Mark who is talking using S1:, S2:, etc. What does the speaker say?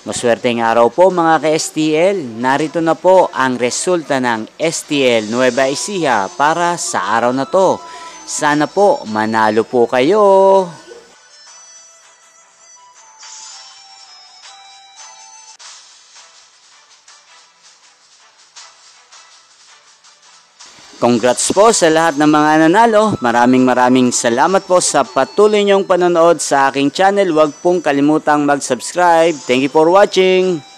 S1: Maswerteng araw po mga ka-STL. Narito na po ang resulta ng STL Nueva Ecija para sa araw na to. Sana po manalo po kayo. Congrats po sa lahat ng mga nanalo. Maraming salamat po sa patuloy niyong panonood sa aking channel. Huwag pong kalimutang mag-subscribe. Thank you for watching.